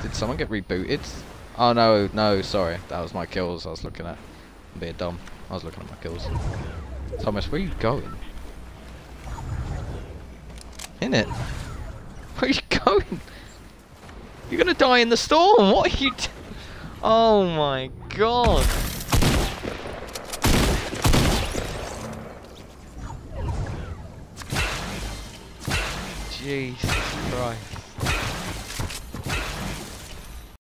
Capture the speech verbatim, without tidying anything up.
Did someone get rebooted? Oh no, no, sorry. That was my kills I was looking at. I'm being dumb. I was looking at my kills. Thomas, where are you going? In it? Where are you going? You're gonna die in the storm! What are you do- Oh my god! Jesus Christ.